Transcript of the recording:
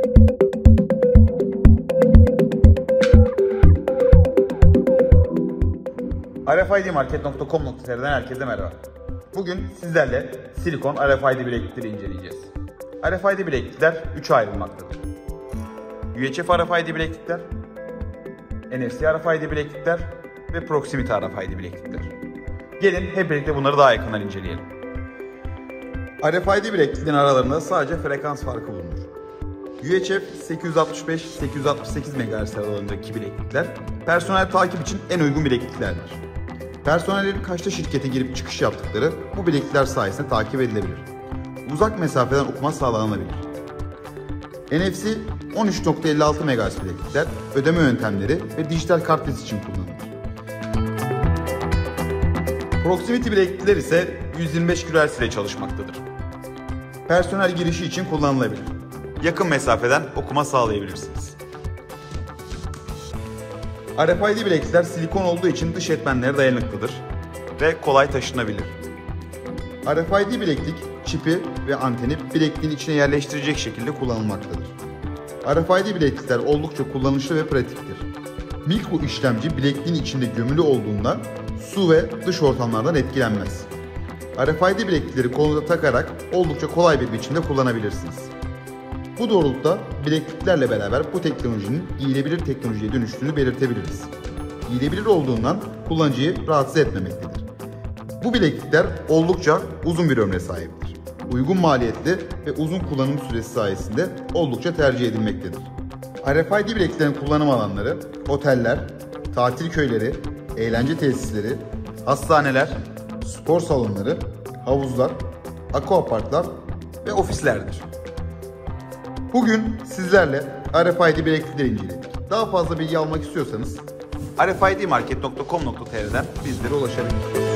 RFIDmarket.com.tr'den herkese merhaba. Bugün sizlerle silikon RFID bileklikleri inceleyeceğiz. RFID bileklikler 3'e ayrılmaktadır. UHF RFID bileklikler, NFC RFID bileklikler ve Proximity RFID bileklikler. Gelin hep birlikte bunları daha yakından inceleyelim. RFID bilekliklerin aralarında sadece frekans farkı bulunur. UHF 865-868 MHz aralığındaki bileklikler personel takip için en uygun bilekliklerdir. Personellerin kaçta şirkete girip çıkış yaptıkları bu bileklikler sayesinde takip edilebilir. Uzak mesafeden okuma sağlanabilir. NFC 13.56 MHz bileklikler ödeme yöntemleri ve dijital kartvizit için kullanılır. Proximity bileklikler ise 125 kHz ile çalışmaktadır. Personel girişi için kullanılabilir. Yakın mesafeden okuma sağlayabilirsiniz. RFID bileklikler silikon olduğu için dış etmenlere dayanıklıdır ve kolay taşınabilir. RFID bileklik çipi ve anteni bilekliğin içine yerleştirecek şekilde kullanılmaktadır. RFID bileklikler oldukça kullanışlı ve pratiktir. Mikro işlemci bilekliğin içinde gömülü olduğunda su ve dış ortamlardan etkilenmez. RFID bileklikleri kolunuza takarak oldukça kolay bir biçimde kullanabilirsiniz. Bu doğrultuda bilekliklerle beraber bu teknolojinin giyilebilir teknolojiye dönüştüğünü belirtebiliriz. Giyilebilir olduğundan kullanıcıyı rahatsız etmemektedir. Bu bileklikler oldukça uzun bir ömre sahiptir. Uygun maliyetli ve uzun kullanım süresi sayesinde oldukça tercih edilmektedir. RFID bilekliklerin kullanım alanları oteller, tatil köyleri, eğlence tesisleri, hastaneler, spor salonları, havuzlar, aquaparklar ve ofislerdir. Bugün sizlerle RFID bileklikleri inceledik. Daha fazla bilgi almak istiyorsanız RFIDmarket.com.tr'den bizlere ulaşabilirsiniz.